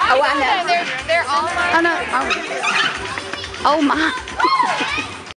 Oh, I know. They're all mine. Oh, no. Oh, oh my.